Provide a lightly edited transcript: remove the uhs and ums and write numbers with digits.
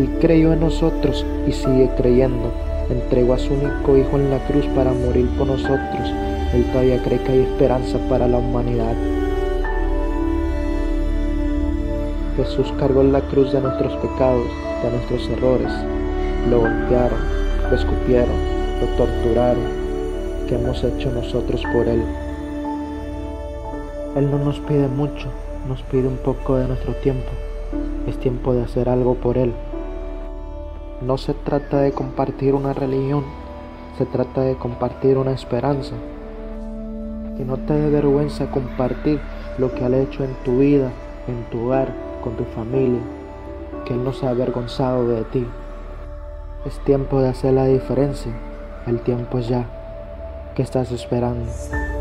Él creyó en nosotros y sigue creyendo. Entregó a su único Hijo en la cruz para morir por nosotros. Él todavía cree que hay esperanza para la humanidad. Jesús cargó la cruz de nuestros pecados, de nuestros errores. Lo golpearon, lo escupieron, lo torturaron. ¿Qué hemos hecho nosotros por Él? Él no nos pide mucho, nos pide un poco de nuestro tiempo. Es tiempo de hacer algo por Él. No se trata de compartir una religión, se trata de compartir una esperanza. Que no te dé vergüenza compartir lo que Él ha hecho en tu vida, en tu hogar, con tu familia. Que Él no se ha avergonzado de ti. Es tiempo de hacer la diferencia. El tiempo es ya. ¿Qué estás esperando?